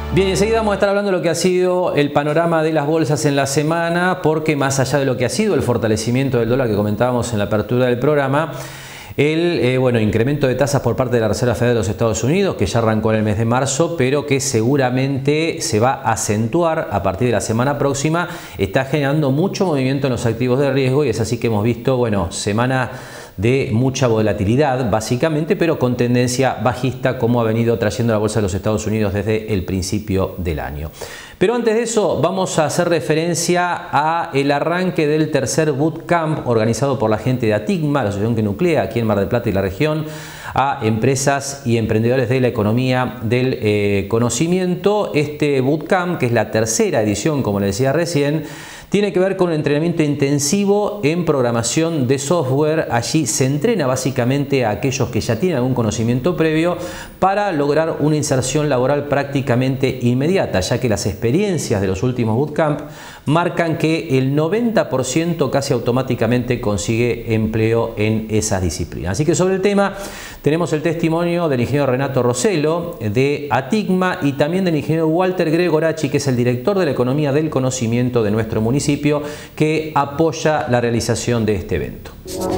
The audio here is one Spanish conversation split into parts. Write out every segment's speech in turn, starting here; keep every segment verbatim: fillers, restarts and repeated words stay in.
Bien, enseguida vamos a estar hablando de lo que ha sido el panorama de las bolsas en la semana, porque más allá de lo que ha sido el fortalecimiento del dólar que comentábamos en la apertura del programa, el eh, bueno, incremento de tasas por parte de la Reserva Federal de los Estados Unidos, que ya arrancó en el mes de marzo, pero que seguramente se va a acentuar a partir de la semana próxima, está generando mucho movimiento en los activos de riesgo, y es así que hemos visto, bueno, semana de mucha volatilidad básicamente, pero con tendencia bajista, como ha venido trayendo la bolsa de los Estados Unidos desde el principio del año. Pero antes de eso vamos a hacer referencia a el arranque del tercer bootcamp organizado por la gente de ATICMA, la asociación que nuclea aquí en Mar del Plata y la región a empresas y emprendedores de la economía del eh, conocimiento. Este bootcamp, que es la tercera edición, como le decía recién, tiene que ver con un entrenamiento intensivo en programación de software. Allí se entrena básicamente a aquellos que ya tienen algún conocimiento previo para lograr una inserción laboral prácticamente inmediata, ya que las experiencias de los últimos bootcamp marcan que el noventa por ciento casi automáticamente consigue empleo en esas disciplinas. Así que sobre el tema tenemos el testimonio del ingeniero Renato Rossello de ATICMA y también del ingeniero Walter Gregorachi, que es el director de la economía del conocimiento de nuestro municipio, que apoya la realización de este evento.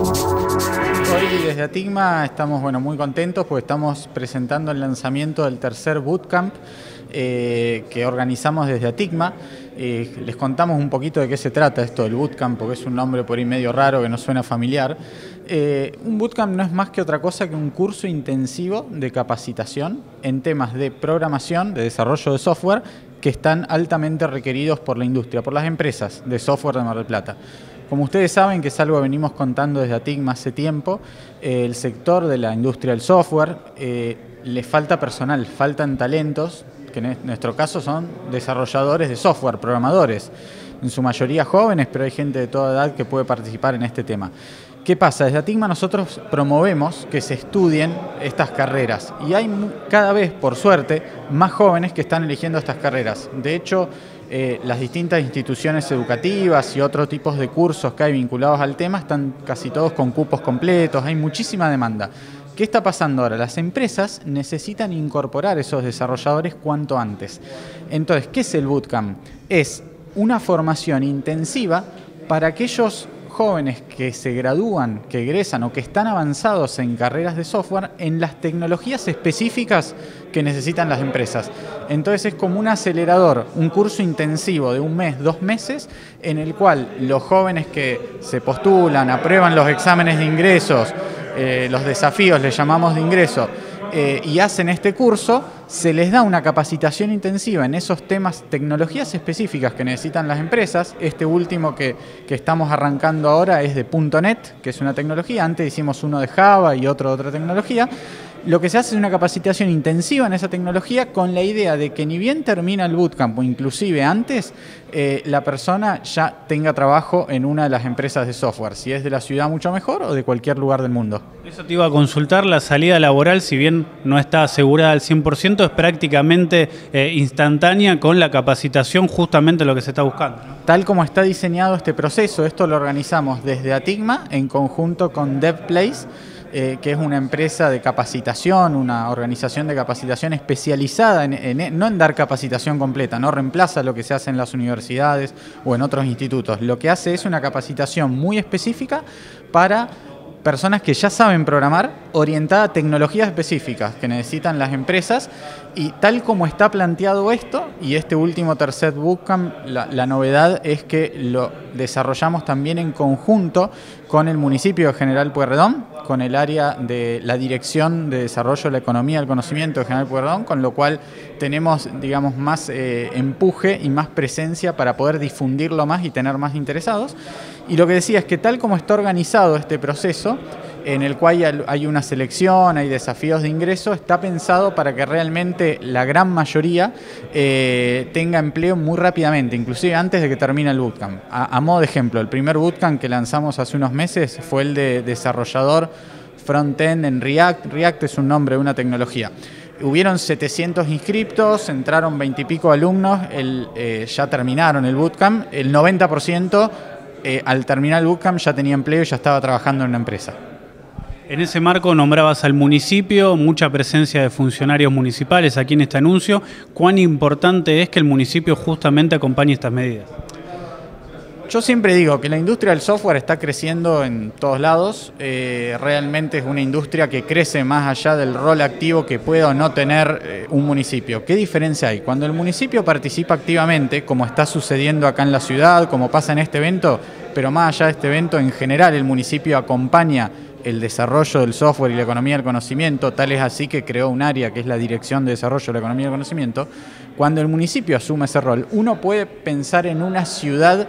Hoy desde ATICMA estamos bueno, muy contentos porque estamos presentando el lanzamiento del tercer bootcamp eh, que organizamos desde ATICMA. Eh, les contamos un poquito de qué se trata esto del bootcamp, porque es un nombre por ahí medio raro que no suena familiar. Eh, un bootcamp no es más que otra cosa que un curso intensivo de capacitación en temas de programación, de desarrollo de software, que están altamente requeridos por la industria, por las empresas de software de Mar del Plata. Como ustedes saben, que es algo que venimos contando desde ATICMA hace tiempo, eh, el sector de la industria del software eh, le falta personal, faltan talentos, que en nuestro caso son desarrolladores de software, programadores, en su mayoría jóvenes, pero hay gente de toda edad que puede participar en este tema. ¿Qué pasa? Desde ATICMA nosotros promovemos que se estudien estas carreras y hay cada vez, por suerte, más jóvenes que están eligiendo estas carreras. De hecho, eh, las distintas instituciones educativas y otros tipos de cursos que hay vinculados al tema están casi todos con cupos completos, hay muchísima demanda. ¿Qué está pasando ahora? Las empresas necesitan incorporar esos desarrolladores cuanto antes. Entonces, ¿qué es el bootcamp? Es una formación intensiva para aquellos jóvenes que se gradúan, que egresan o que están avanzados en carreras de software en las tecnologías específicas que necesitan las empresas. Entonces es como un acelerador, un curso intensivo de un mes, dos meses, en el cual los jóvenes que se postulan, aprueban los exámenes de ingresos, eh, los desafíos, les llamamos de ingreso, eh, y hacen este curso, se les da una capacitación intensiva en esos temas, tecnologías específicas que necesitan las empresas. Este último que, que estamos arrancando ahora es de punto net, que es una tecnología. Antes hicimos uno de Java y otro de otra tecnología. Lo que se hace es una capacitación intensiva en esa tecnología con la idea de que ni bien termina el bootcamp o inclusive antes, eh, la persona ya tenga trabajo en una de las empresas de software, si es de la ciudad mucho mejor o de cualquier lugar del mundo. Eso te iba a consultar, la salida laboral, si bien no está asegurada al cien por ciento, es prácticamente eh, instantánea con la capacitación, justamente lo que se está buscando, ¿no? Tal como está diseñado este proceso, esto lo organizamos desde ATICMA en conjunto con DevPlace, Eh, que es una empresa de capacitación, una organización de capacitación especializada, en, en, no en dar capacitación completa, no reemplaza lo que se hace en las universidades o en otros institutos. Lo que hace es una capacitación muy específica para personas que ya saben programar, orientada a tecnologías específicas que necesitan las empresas, y tal como está planteado esto, y este último tercer bootcamp, la, la novedad es que lo desarrollamos también en conjunto con el municipio de General Pueyrredón, con el área de la Dirección de Desarrollo de la Economía del Conocimiento de General Pueyrredón, con lo cual tenemos, digamos, más eh, empuje y más presencia para poder difundirlo más y tener más interesados. Y lo que decía es que tal como está organizado este proceso, en el cual hay una selección, hay desafíos de ingreso, está pensado para que realmente la gran mayoría eh, tenga empleo muy rápidamente, inclusive antes de que termine el bootcamp. A, a modo de ejemplo, el primer bootcamp que lanzamos hace unos meses fue el de desarrollador front-end en React. React es un nombre de una tecnología. Hubieron setecientos inscriptos, entraron veinte y pico alumnos, el, eh, ya terminaron el bootcamp, el noventa por ciento eh, al terminar el bootcamp ya tenía empleo y ya estaba trabajando en una empresa. En ese marco nombrabas al municipio, mucha presencia de funcionarios municipales aquí en este anuncio. ¿Cuán importante es que el municipio justamente acompañe estas medidas? Yo siempre digo que la industria del software está creciendo en todos lados. Eh, realmente es una industria que crece más allá del rol activo que pueda o no tener eh, un municipio. ¿Qué diferencia hay? Cuando el municipio participa activamente, como está sucediendo acá en la ciudad, como pasa en este evento, pero más allá de este evento, en general el municipio acompaña el desarrollo del software y la economía del conocimiento, tal es así que creó un área que es la Dirección de Desarrollo de la Economía del Conocimiento. Cuando el municipio asume ese rol, uno puede pensar en una ciudad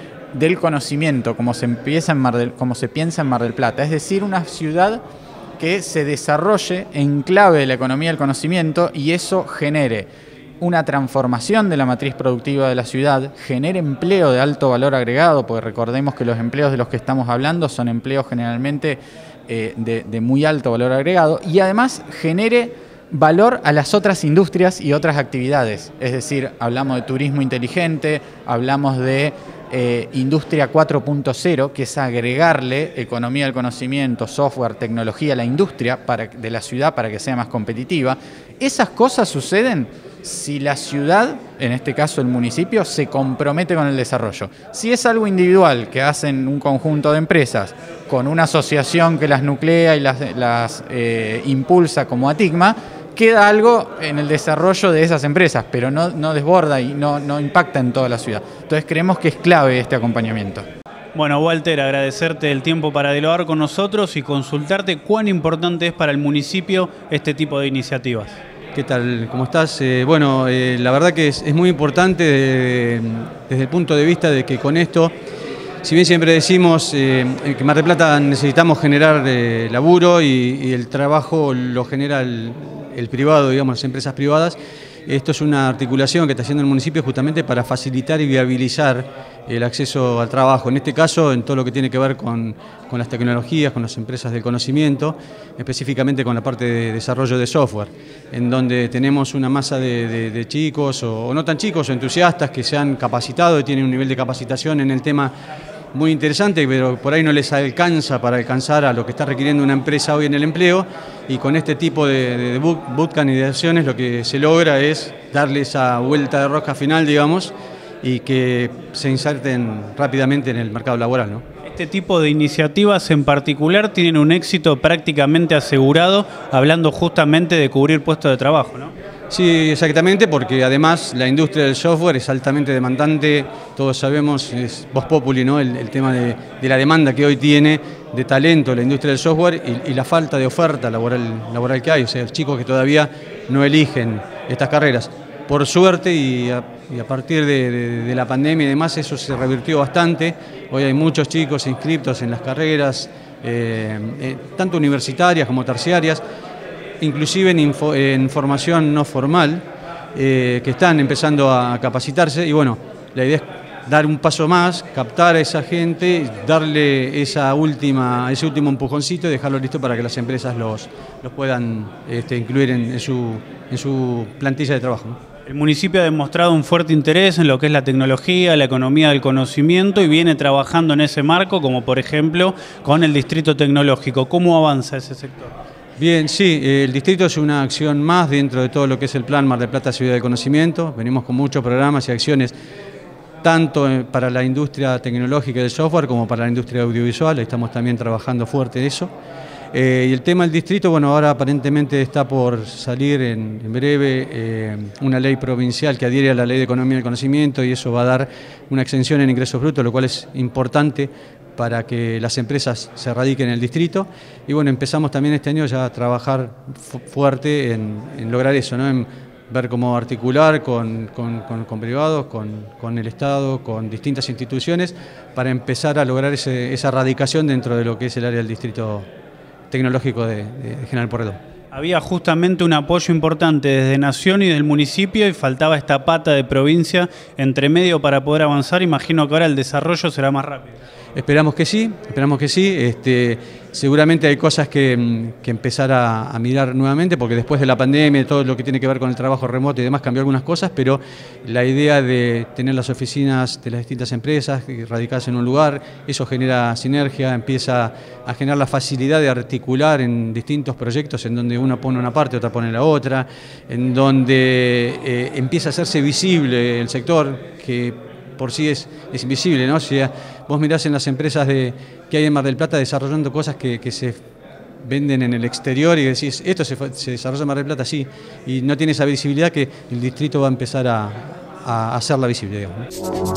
del conocimiento, como se, empieza en Mar del, como se piensa en Mar del Plata, es decir, una ciudad que se desarrolle en clave de la economía del conocimiento y eso genere una transformación de la matriz productiva de la ciudad, genere empleo de alto valor agregado, porque recordemos que los empleos de los que estamos hablando son empleos generalmente eh, de, de muy alto valor agregado, y además genere valor a las otras industrias y otras actividades. Es decir, hablamos de turismo inteligente, hablamos de eh, industria cuatro punto cero, que es agregarle economía del conocimiento, software, tecnología a la industria para, de la ciudad para que sea más competitiva. Esas cosas suceden si la ciudad, en este caso el municipio, se compromete con el desarrollo. Si es algo individual que hacen un conjunto de empresas con una asociación que las nuclea y las, las eh, impulsa como ATICMA, queda algo en el desarrollo de esas empresas, pero no, no desborda y no, no impacta en toda la ciudad. Entonces creemos que es clave este acompañamiento. Bueno, Walter, agradecerte el tiempo para dialogar con nosotros y consultarte cuán importante es para el municipio este tipo de iniciativas. ¿Qué tal? ¿Cómo estás? Eh, bueno, eh, la verdad que es, es muy importante de, desde el punto de vista de que con esto, si bien siempre decimos eh, que en Mar del Plata necesitamos generar eh, laburo y, y el trabajo lo genera el, el privado, digamos, las empresas privadas, esto es una articulación que está haciendo el municipio justamente para facilitar y viabilizar el acceso al trabajo. En este caso, en todo lo que tiene que ver con, con las tecnologías, con las empresas del conocimiento, específicamente con la parte de desarrollo de software, en donde tenemos una masa de, de, de chicos, o, o no tan chicos, o entusiastas que se han capacitado y tienen un nivel de capacitación en el tema muy interesante, pero por ahí no les alcanza para alcanzar a lo que está requiriendo una empresa hoy en el empleo, y con este tipo de, de bootcamp y de acciones lo que se logra es darle esa vuelta de rosca final, digamos, y que se inserten rápidamente en el mercado laboral, ¿no? Este tipo de iniciativas en particular tienen un éxito prácticamente asegurado, hablando justamente de cubrir puestos de trabajo, ¿no? Sí, exactamente, porque además la industria del software es altamente demandante, todos sabemos, es vox populi, ¿no? el, el tema de, de la demanda que hoy tiene de talento la industria del software y, y la falta de oferta laboral, laboral que hay, o sea, chicos que todavía no eligen estas carreras. Por suerte y a, y a partir de, de, de la pandemia y demás eso se revirtió bastante, hoy hay muchos chicos inscritos en las carreras, eh, eh, tanto universitarias como terciarias, inclusive en, info, en formación no formal, eh, que están empezando a capacitarse y bueno, la idea es dar un paso más, captar a esa gente, darle esa última, ese último empujoncito y dejarlo listo para que las empresas los, los puedan este, incluir en, en, su, en su plantilla de trabajo, ¿no? El municipio ha demostrado un fuerte interés en lo que es la tecnología, la economía del conocimiento y viene trabajando en ese marco, como por ejemplo con el distrito tecnológico. ¿Cómo avanza ese sector? Bien, sí, el distrito es una acción más dentro de todo lo que es el Plan Mar del Plata Ciudad del Conocimiento. Venimos con muchos programas y acciones tanto para la industria tecnológica del software como para la industria audiovisual. Estamos también trabajando fuerte en eso. Eh, y el tema del distrito, bueno, ahora aparentemente está por salir en, en breve eh, una ley provincial que adhiere a la Ley de Economía del Conocimiento y eso va a dar una exención en ingresos brutos, lo cual es importante para que las empresas se radiquen en el distrito. Y bueno, empezamos también este año ya a trabajar fu fuerte en, en lograr eso, ¿no? En ver cómo articular con, con, con, con privados, con, con el Estado, con distintas instituciones, para empezar a lograr ese, esa radicación dentro de lo que es el área del distrito tecnológico de, de General Porredón. Había justamente un apoyo importante desde Nación y del municipio y faltaba esta pata de provincia entre medio para poder avanzar. Imagino que ahora el desarrollo será más rápido. Esperamos que sí, esperamos que sí. Este, seguramente hay cosas que, que empezar a, a mirar nuevamente, porque después de la pandemia, todo lo que tiene que ver con el trabajo remoto y demás, cambió algunas cosas, pero la idea de tener las oficinas de las distintas empresas radicadas en un lugar, eso genera sinergia, empieza a generar la facilidad de articular en distintos proyectos en donde uno pone una parte, otra pone la otra, en donde eh, empieza a hacerse visible el sector, que por sí es, es invisible, ¿no? O sea, vos mirás en las empresas de, que hay en Mar del Plata desarrollando cosas que, que se venden en el exterior y decís, esto se, se desarrolla en Mar del Plata, sí, y no tiene esa visibilidad que el distrito va a empezar a, a hacerla visible, digamos, ¿no?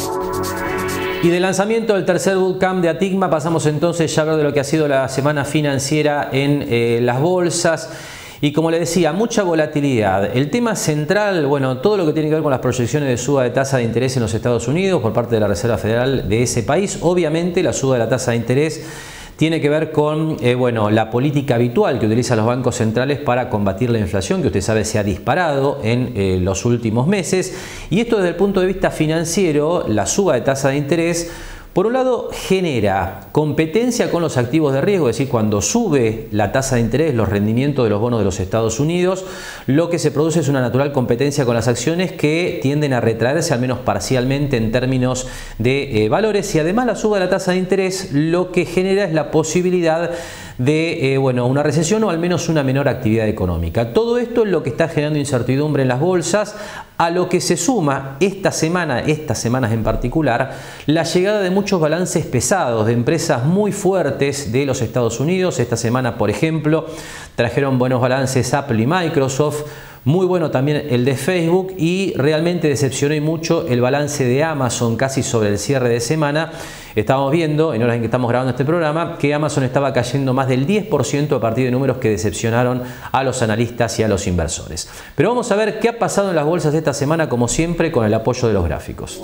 Y del lanzamiento del tercer bootcamp de Atigma pasamos entonces ya a hablar de lo que ha sido la semana financiera en eh, las bolsas. Y como le decía, mucha volatilidad. El tema central, bueno, todo lo que tiene que ver con las proyecciones de suba de tasa de interés en los Estados Unidos por parte de la Reserva Federal de ese país. Obviamente la suba de la tasa de interés tiene que ver con eh, bueno, la política habitual que utilizan los bancos centrales para combatir la inflación, que usted sabe se ha disparado en eh, los últimos meses. Y esto desde el punto de vista financiero, la suba de tasa de interés, por un lado, genera competencia con los activos de riesgo, es decir, cuando sube la tasa de interés, los rendimientos de los bonos de los Estados Unidos, lo que se produce es una natural competencia con las acciones que tienden a retraerse, al menos parcialmente, en términos de eh, valores. Y además la suba de la tasa de interés lo que genera es la posibilidad de eh, bueno, una recesión o al menos una menor actividad económica. Todo esto es lo que está generando incertidumbre en las bolsas, a lo que se suma esta semana, estas semanas en particular, la llegada de muchos balances pesados de empresas muy fuertes de los Estados Unidos. Esta semana, por ejemplo, trajeron buenos balances Apple y Microsoft, muy bueno también el de Facebook, y realmente decepcionó y mucho el balance de Amazon casi sobre el cierre de semana. Estábamos viendo, en horas en que estamos grabando este programa, que Amazon estaba cayendo más del diez por ciento a partir de números que decepcionaron a los analistas y a los inversores. Pero vamos a ver qué ha pasado en las bolsas esta semana, como siempre, con el apoyo de los gráficos.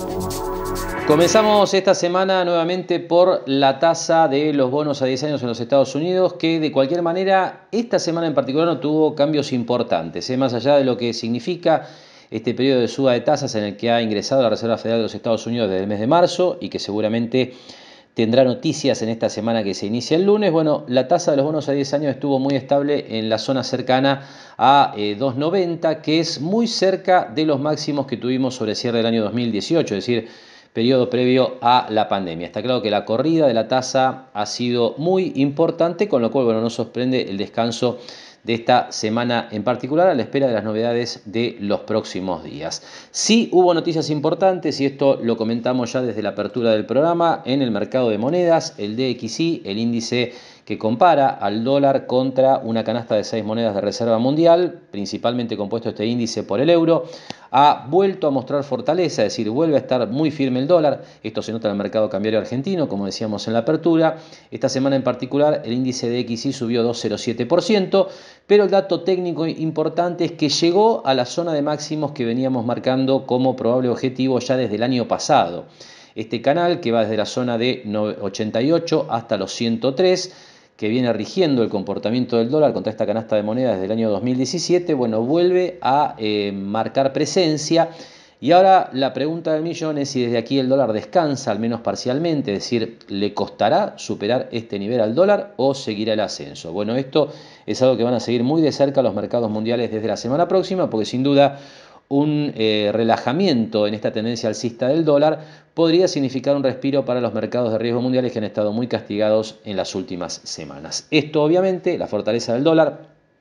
Comenzamos esta semana nuevamente por la tasa de los bonos a diez años en los Estados Unidos, que de cualquier manera esta semana en particular no tuvo cambios importantes, ¿eh? Más allá de lo que significa este periodo de suba de tasas en el que ha ingresado la Reserva Federal de los Estados Unidos desde el mes de marzo y que seguramente tendrá noticias en esta semana que se inicia el lunes. Bueno, la tasa de los bonos a diez años estuvo muy estable en la zona cercana a eh, dos noventa, que es muy cerca de los máximos que tuvimos sobre el cierre del año dos mil dieciocho, es decir, periodo previo a la pandemia. Está claro que la corrida de la tasa ha sido muy importante, con lo cual, bueno, no sorprende el descanso de esta semana en particular, a la espera de las novedades de los próximos días. Sí hubo noticias importantes, y esto lo comentamos ya desde la apertura del programa, en el mercado de monedas. El D X Y, el índice que compara al dólar contra una canasta de seis monedas de reserva mundial, principalmente compuesto este índice por el euro, ha vuelto a mostrar fortaleza, es decir, vuelve a estar muy firme el dólar. Esto se nota en el mercado cambiario argentino, como decíamos en la apertura. Esta semana en particular el índice de X Y subió dos coma cero siete por ciento, pero el dato técnico importante es que llegó a la zona de máximos que veníamos marcando como probable objetivo ya desde el año pasado. Este canal, que va desde la zona de ochenta y ocho hasta los ciento tres, que viene rigiendo el comportamiento del dólar contra esta canasta de monedas desde el año dos mil diecisiete, bueno, vuelve a eh, marcar presencia. Y ahora la pregunta del millón es si desde aquí el dólar descansa, al menos parcialmente, es decir, ¿le costará superar este nivel al dólar o seguirá el ascenso? Bueno, esto es algo que van a seguir muy de cerca los mercados mundiales desde la semana próxima, porque sin duda un eh, relajamiento en esta tendencia alcista del dólar podría significar un respiro para los mercados de riesgo mundiales, que han estado muy castigados en las últimas semanas. Esto, obviamente, la fortaleza del dólar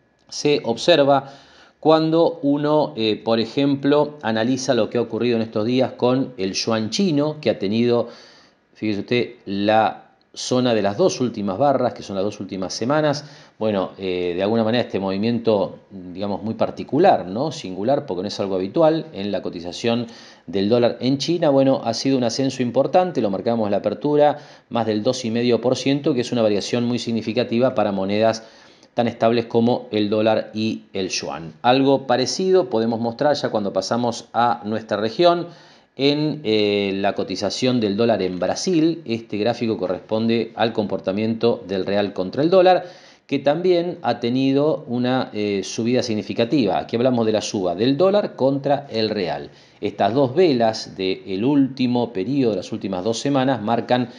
se observa cuando uno, eh, por ejemplo, analiza lo que ha ocurrido en estos días con el yuan chino, que ha tenido, fíjese usted, la zona de las dos últimas barras, que son las dos últimas semanas. Bueno, eh, de alguna manera este movimiento, digamos, muy particular, ¿no? Singular, porque no es algo habitual en la cotización del dólar en China. Bueno, ha sido un ascenso importante, lo marcamos en la apertura, más del dos coma cinco por ciento, que es una variación muy significativa para monedas tan estables como el dólar y el yuan. Algo parecido podemos mostrar ya cuando pasamos a nuestra región, en eh, la cotización del dólar en Brasil. Este gráfico corresponde al comportamiento del real contra el dólar, que también ha tenido una eh, subida significativa. Aquí hablamos de la suba del dólar contra el real. Estas dos velas del último periodo, de las últimas dos semanas, marcan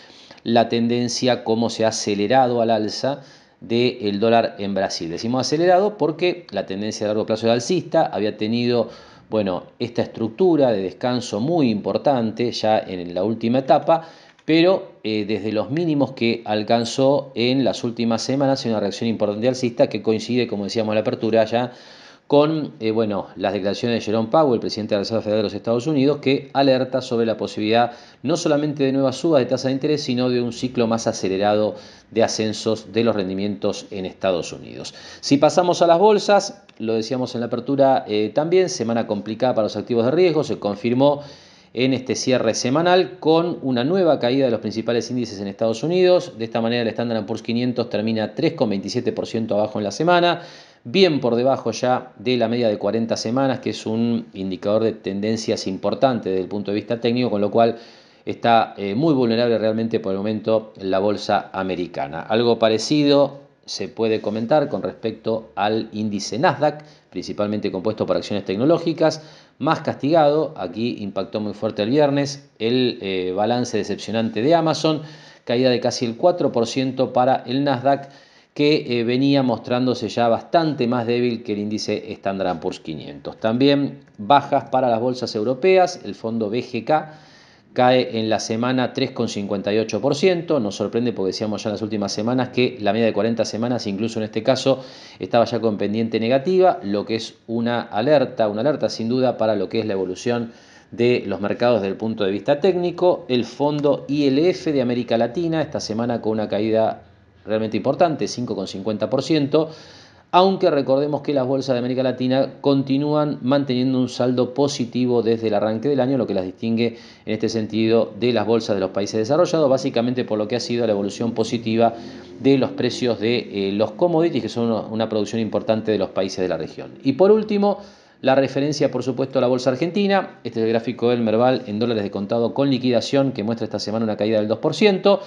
la tendencia, cómo se ha acelerado al alza del dólar en Brasil. Decimos acelerado porque la tendencia a largo plazo de alcista había tenido, bueno, esta estructura de descanso muy importante ya en la última etapa, pero eh, desde los mínimos que alcanzó en las últimas semanas hay una reacción importante alcista que coincide, como decíamos en la apertura, ya con eh, bueno, las declaraciones de Jerome Powell, el presidente de la Reserva Federal de los Estados Unidos, que alerta sobre la posibilidad no solamente de nuevas subas de tasa de interés, sino de un ciclo más acelerado de ascensos de los rendimientos en Estados Unidos. Si pasamos a las bolsas, lo decíamos en la apertura eh, también, semana complicada para los activos de riesgo, se confirmó en este cierre semanal con una nueva caída de los principales índices en Estados Unidos. De esta manera el Standard and Poor's quinientos termina tres coma veintisiete por ciento abajo en la semana, bien por debajo ya de la media de cuarenta semanas, que es un indicador de tendencias importante desde el punto de vista técnico, con lo cual está eh, muy vulnerable realmente por el momento la bolsa americana. Algo parecido se puede comentar con respecto al índice Nasdaq, principalmente compuesto por acciones tecnológicas, más castigado. Aquí impactó muy fuerte el viernes el eh, balance decepcionante de Amazon, caída de casi el cuatro por ciento para el Nasdaq, que eh, venía mostrándose ya bastante más débil que el índice Standard and Poor's quinientos. También bajas para las bolsas europeas, el fondo B G K cae en la semana tres coma cincuenta y ocho por ciento, nos sorprende porque decíamos ya en las últimas semanas que la media de cuarenta semanas, incluso en este caso, estaba ya con pendiente negativa, lo que es una alerta, una alerta sin duda para lo que es la evolución de los mercados desde el punto de vista técnico. El fondo I L F de América Latina, esta semana con una caída realmente importante, cinco coma cincuenta por ciento, aunque recordemos que las bolsas de América Latina continúan manteniendo un saldo positivo desde el arranque del año, lo que las distingue en este sentido de las bolsas de los países desarrollados, básicamente por lo que ha sido la evolución positiva de los precios de eh, los commodities, que son una, una producción importante de los países de la región. Y por último, la referencia, por supuesto, a la bolsa argentina. Este es el gráfico del Merval en dólares de contado con liquidación, que muestra esta semana una caída del dos por ciento,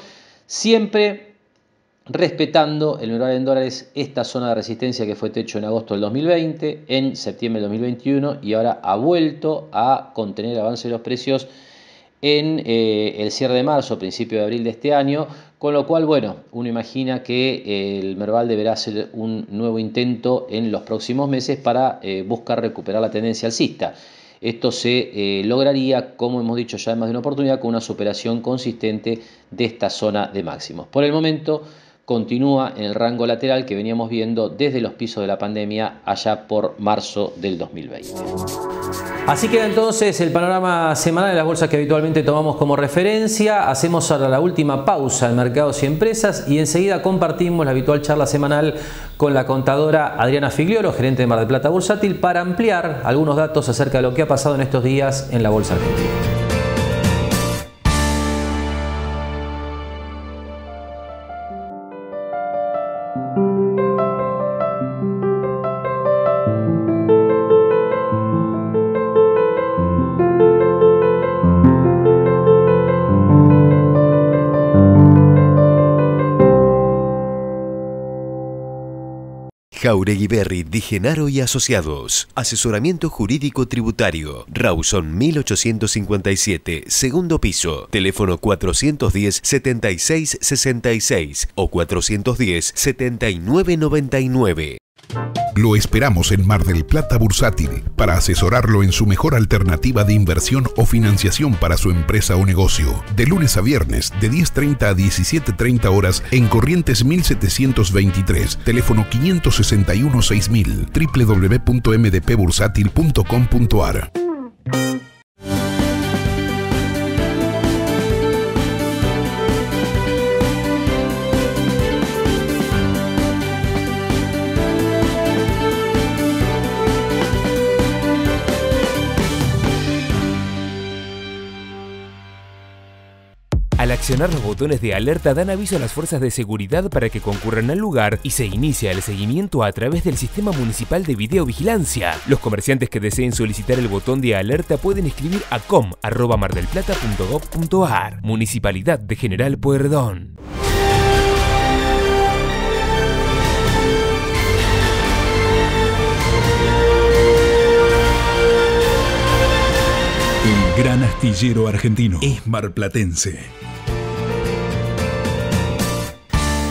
siempre respetando el Merval en dólares esta zona de resistencia que fue techo en agosto del dos mil veinte, en septiembre del dos mil veintiuno, y ahora ha vuelto a contener el avance de los precios en eh, el cierre de marzo, principio de abril de este año, con lo cual, bueno, uno imagina que eh, el Merval deberá hacer un nuevo intento en los próximos meses para eh, buscar recuperar la tendencia alcista. Esto se eh, lograría, como hemos dicho ya en más de una oportunidad, con una superación consistente de esta zona de máximos. Por el momento continúa en el rango lateral que veníamos viendo desde los pisos de la pandemia allá por marzo del dos mil veinte. Así queda entonces el panorama semanal de las bolsas que habitualmente tomamos como referencia. Hacemos ahora la última pausa en mercados y empresas y enseguida compartimos la habitual charla semanal con la contadora Adriana Figliolo, gerente de Mar del Plata Bursátil, para ampliar algunos datos acerca de lo que ha pasado en estos días en la bolsa argentina. Jauregui Berri, Di Genaro y Asociados. Asesoramiento jurídico tributario. Rawson mil ochocientos cincuenta y siete, segundo piso. Teléfono cuatrocientos diez, setenta y seis sesenta y seis o cuatrocientos diez, setenta y nueve noventa y nueve. Lo esperamos en Mar del Plata Bursátil para asesorarlo en su mejor alternativa de inversión o financiación para su empresa o negocio. De lunes a viernes, de diez treinta a diecisiete treinta horas en Corrientes mil setecientos veintitrés, teléfono quinientos sesenta y uno seis mil, doble u doble u doble u punto m d p bursátil punto com punto a r. Al accionar los botones de alerta dan aviso a las fuerzas de seguridad para que concurran al lugar y se inicia el seguimiento a través del sistema municipal de videovigilancia. Los comerciantes que deseen solicitar el botón de alerta pueden escribir a com arroba mardelplata punto gov punto a r. Municipalidad de General Pueyrredón. El gran astillero argentino es marplatense.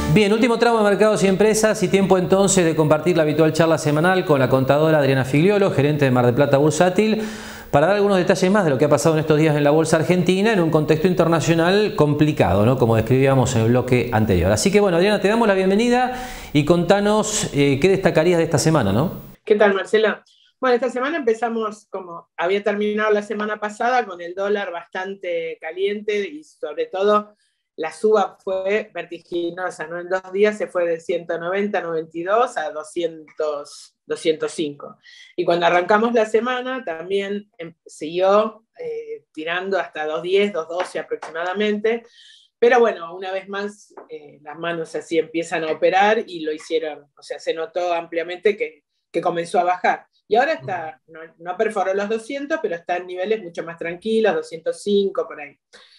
Bien, último tramo de mercados y empresas y tiempo entonces de compartir la habitual charla semanal con la contadora Adriana Figliolo, gerente de Mar del Plata Bursátil, para dar algunos detalles más de lo que ha pasado en estos días en la bolsa argentina en un contexto internacional complicado, ¿no? Como describíamos en el bloque anterior. Así que bueno, Adriana, te damos la bienvenida y contanos eh, qué destacarías de esta semana, ¿no? ¿Qué tal, Marcela? Bueno, esta semana empezamos, como había terminado la semana pasada, con el dólar bastante caliente y sobre todo la suba fue vertiginosa, ¿no? En dos días se fue de ciento noventa, noventa y dos a doscientos, doscientos cinco. Y cuando arrancamos la semana también siguió eh, tirando hasta doscientos diez, doscientos doce aproximadamente. Pero bueno, una vez más eh, las manos así empiezan a operar y lo hicieron. O sea, se notó ampliamente que, que comenzó a bajar. Y ahora está, no, no perforó los doscientos, pero está en niveles mucho más tranquilos, doscientos cinco por ahí.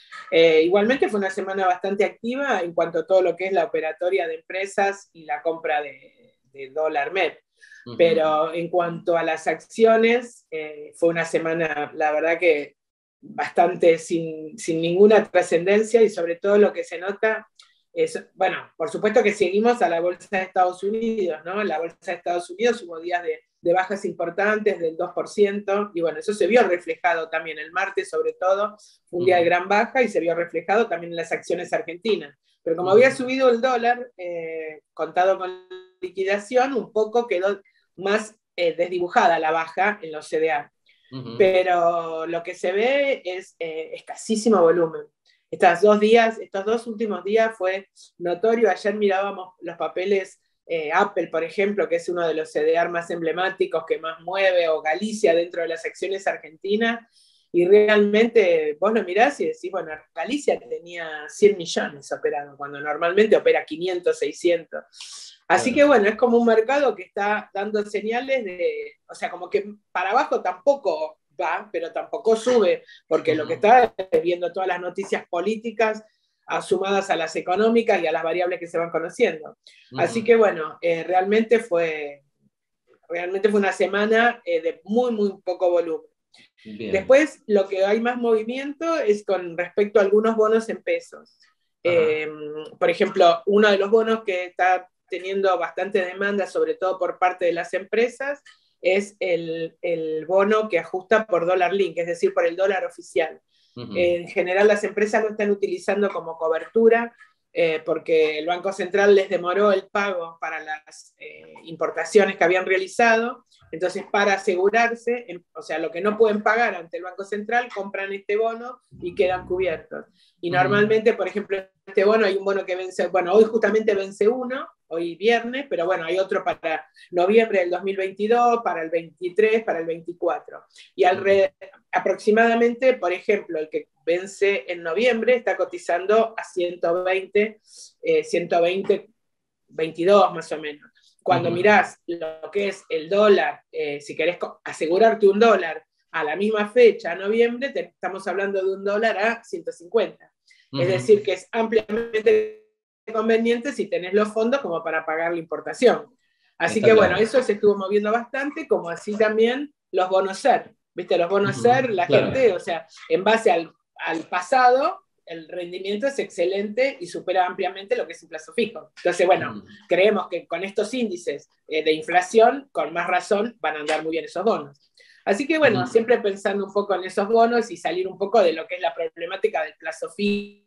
Eh, igualmente fue una semana bastante activa en cuanto a todo lo que es la operatoria de empresas y la compra de, de dólar M E P. Uh-huh. Pero en cuanto a las acciones, eh, fue una semana, la verdad que bastante sin, sin ninguna trascendencia y sobre todo lo que se nota es, bueno, por supuesto que seguimos a la bolsa de Estados Unidos, ¿no? La bolsa de Estados Unidos hubo días de, de bajas importantes del dos por ciento y bueno, eso se vio reflejado también el martes sobre todo, un día de gran baja y se vio reflejado también en las acciones argentinas. Pero como había subido el dólar, eh, contado con liquidación, un poco quedó más eh, desdibujada la baja en los C D A. Uh-huh. Pero lo que se ve es eh, escasísimo volumen. Estos dos días, estos dos últimos días fue notorio. Ayer mirábamos los papeles eh, Apple, por ejemplo, que es uno de los C D R más emblemáticos que más mueve, o Galicia dentro de las acciones argentinas, y realmente vos lo mirás y decís, bueno, Galicia tenía cien millones operados, cuando normalmente opera quinientos, seiscientos. Así que bueno, es como un mercado que está dando señales de, o sea, como que para abajo tampoco va, pero tampoco sube, porque lo que está viendo todas las noticias políticas sumadas a las económicas y a las variables que se van conociendo. Uh-huh. Así que bueno, eh, realmente fue realmente fue una semana eh, de muy, muy poco volumen. Bien. Después, lo que hay más movimiento es con respecto a algunos bonos en pesos. Eh, por ejemplo, uno de los bonos que está teniendo bastante demanda, sobre todo por parte de las empresas, es el, el bono que ajusta por dólar link, es decir, por el dólar oficial. Uh-huh. En general las empresas lo están utilizando como cobertura eh, porque el Banco Central les demoró el pago para las eh, importaciones que habían realizado, entonces para asegurarse, o sea, lo que no pueden pagar ante el Banco Central, compran este bono y quedan cubiertos. Y normalmente, por ejemplo, este bono, hay un bono que vence, bueno, hoy justamente vence uno, hoy viernes, pero bueno, hay otro para noviembre del dos mil veintidós, para el veintitrés, para el veinticuatro. Y alrededor, aproximadamente, por ejemplo, el que vence en noviembre está cotizando a ciento veinte, eh, ciento veinte, veintidós más o menos. Cuando uh-huh. mirás lo que es el dólar, eh, si querés asegurarte un dólar a la misma fecha, noviembre, te, estamos hablando de un dólar a ciento cincuenta. Uh-huh. Es decir, que es ampliamente conveniente si tenés los fondos como para pagar la importación. Así Está que claro. bueno, eso se estuvo moviendo bastante, como así también los bonos S E R. ¿Viste? Los bonos uh-huh. S E R, la claro. gente, o sea, en base al, al pasado, el rendimiento es excelente y supera ampliamente lo que es un plazo fijo. Entonces, bueno, uh-huh. creemos que con estos índices eh, de inflación, con más razón, van a andar muy bien esos bonos. Así que bueno, uh-huh. siempre pensando un poco en esos bonos y salir un poco de lo que es la problemática del plazo fijo,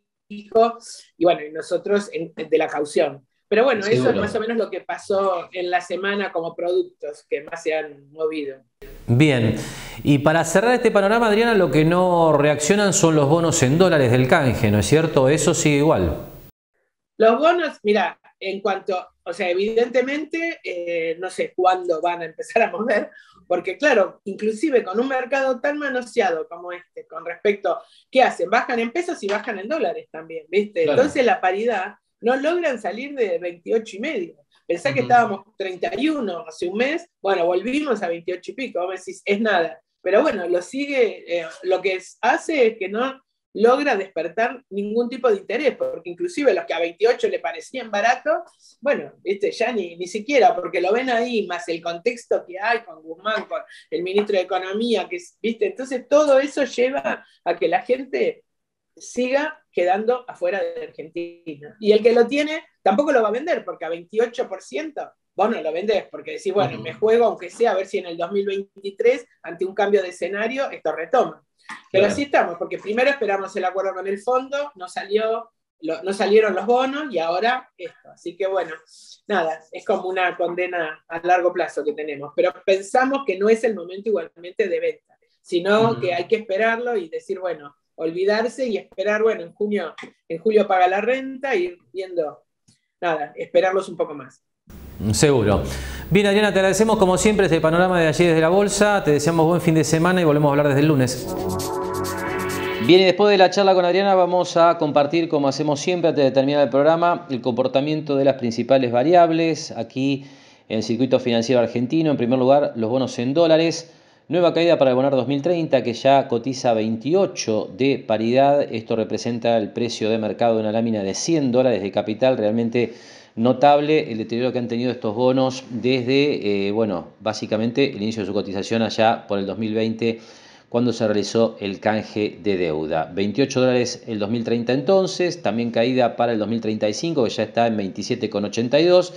y bueno, y nosotros en, de la caución. Pero bueno, Seguro. Eso es más o menos lo que pasó en la semana como productos que más se han movido. Bien, y para cerrar este panorama, Adriana, lo que no reaccionan son los bonos en dólares del canje, ¿no es cierto? Eso sigue igual. Los bonos, mira, en cuanto, o sea, evidentemente, eh, no sé cuándo van a empezar a mover, porque claro, inclusive con un mercado tan manoseado como este, con respecto, ¿qué hacen? Bajan en pesos y bajan en dólares también, ¿viste? Claro. Entonces la paridad no logran salir de veintiocho y medio. Pensá uh-huh. que estábamos treinta y uno hace un mes, bueno, volvimos a veintiocho y pico, vos decís, es nada. Pero bueno, lo sigue, eh, lo que es, hace es que no logra despertar ningún tipo de interés, porque inclusive los que a veintiocho le parecían baratos, bueno, ¿viste? Ya ni, ni siquiera, porque lo ven ahí, más el contexto que hay con Guzmán, con el ministro de Economía, que ¿viste? Entonces todo eso lleva a que la gente siga quedando afuera de Argentina. Y el que lo tiene tampoco lo va a vender, porque a veintiocho por ciento vos no lo vendés, porque decís, bueno, me juego aunque sea a ver si en el dos mil veintitrés, ante un cambio de escenario, esto retoma. Pero así estamos, porque primero esperamos el acuerdo con el fondo, no salió, lo, no salieron los bonos y ahora esto. Así que bueno, nada, es como una condena a largo plazo que tenemos. Pero pensamos que no es el momento igualmente de venta, sino uh-huh. que hay que esperarlo y decir, bueno, olvidarse y esperar, bueno, en junio, en julio paga la renta y ir viendo, nada, esperarlos un poco más. Seguro. Bien, Adriana, te agradecemos como siempre este panorama de allí desde la bolsa. Te deseamos buen fin de semana y volvemos a hablar desde el lunes. Bien, y después de la charla con Adriana vamos a compartir, como hacemos siempre antes de terminar el programa, el comportamiento de las principales variables aquí en el circuito financiero argentino. En primer lugar, los bonos en dólares. Nueva caída para el Bonar dos mil treinta, que ya cotiza veintiocho de paridad. Esto representa el precio de mercado de una lámina de cien dólares de capital. Realmente notable el deterioro que han tenido estos bonos desde, eh, bueno, básicamente el inicio de su cotización allá por el dos mil veinte, cuando se realizó el canje de deuda. veintiocho dólares el dos mil treinta entonces, también caída para el dos mil treinta y cinco, que ya está en veintisiete con ochenta y dos.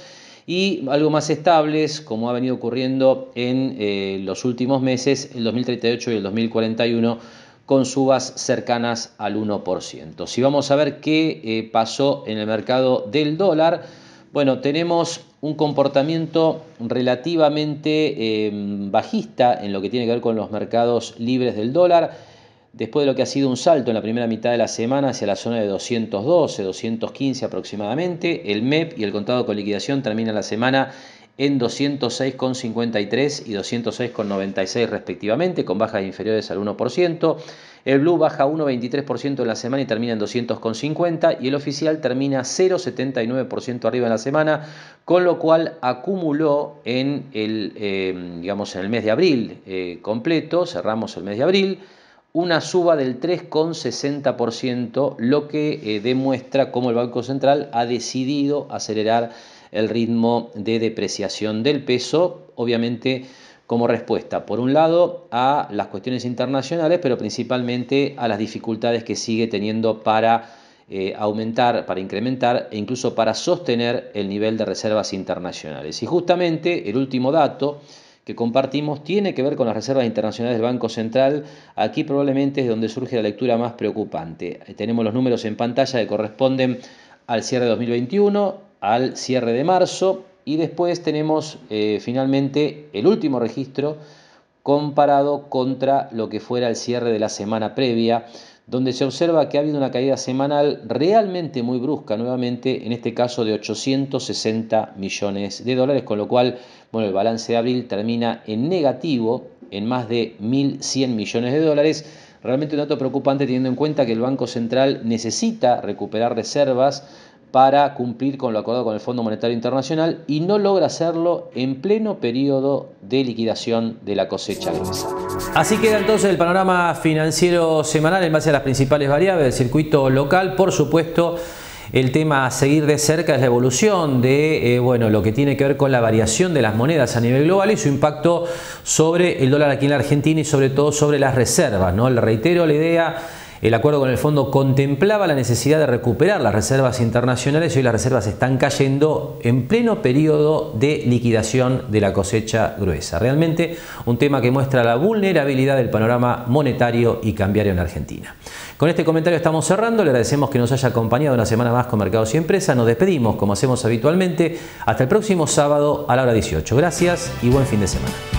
Y algo más estables, como ha venido ocurriendo en eh, los últimos meses, el dos mil treinta y ocho y el dos mil cuarenta y uno, con subas cercanas al uno por ciento. Si vamos a ver qué eh, pasó en el mercado del dólar, bueno, tenemos un comportamiento relativamente eh, bajista en lo que tiene que ver con los mercados libres del dólar, después de lo que ha sido un salto en la primera mitad de la semana hacia la zona de doscientos doce, doscientos quince aproximadamente. El M E P y el contado con liquidación terminan la semana en doscientos seis con cincuenta y tres y doscientos seis con noventa y seis respectivamente, con bajas inferiores al uno por ciento. El Blue baja uno coma veintitrés por ciento en la semana y termina en doscientos con cincuenta, y el oficial termina cero coma setenta y nueve por ciento arriba en la semana, con lo cual acumuló en el, eh, digamos, en el mes de abril eh, completo, cerramos el mes de abril, una suba del tres coma sesenta por ciento, lo que eh, demuestra cómo el Banco Central ha decidido acelerar el ritmo de depreciación del peso, obviamente como respuesta, por un lado, a las cuestiones internacionales, pero principalmente a las dificultades que sigue teniendo para eh, aumentar, para incrementar e incluso para sostener el nivel de reservas internacionales. Y justamente el último dato que compartimos tiene que ver con las reservas internacionales del Banco Central. Aquí probablemente es donde surge la lectura más preocupante. Tenemos los números en pantalla que corresponden al cierre de dos mil veintiuno, al cierre de marzo, y después tenemos eh, finalmente el último registro comparado contra lo que fuera el cierre de la semana previa, donde se observa que ha habido una caída semanal realmente muy brusca, nuevamente en este caso de ochocientos sesenta millones de dólares, con lo cual, bueno, el balance de abril termina en negativo en más de mil cien millones de dólares. Realmente un dato preocupante teniendo en cuenta que el Banco Central necesita recuperar reservas para cumplir con lo acordado con el Fondo Monetario Internacional y no logra hacerlo en pleno periodo de liquidación de la cosecha gruesa. Así queda entonces el panorama financiero semanal en base a las principales variables del circuito local. Por supuesto, el tema a seguir de cerca es la evolución de eh, bueno, lo que tiene que ver con la variación de las monedas a nivel global y su impacto sobre el dólar aquí en la Argentina y sobre todo sobre las reservas, ¿no? Le reitero la idea. El acuerdo con el fondo contemplaba la necesidad de recuperar las reservas internacionales y hoy las reservas están cayendo en pleno periodo de liquidación de la cosecha gruesa. Realmente un tema que muestra la vulnerabilidad del panorama monetario y cambiario en Argentina. Con este comentario estamos cerrando. Le agradecemos que nos haya acompañado una semana más con Mercados y Empresas. Nos despedimos como hacemos habitualmente. Hasta el próximo sábado a la hora dieciocho. Gracias y buen fin de semana.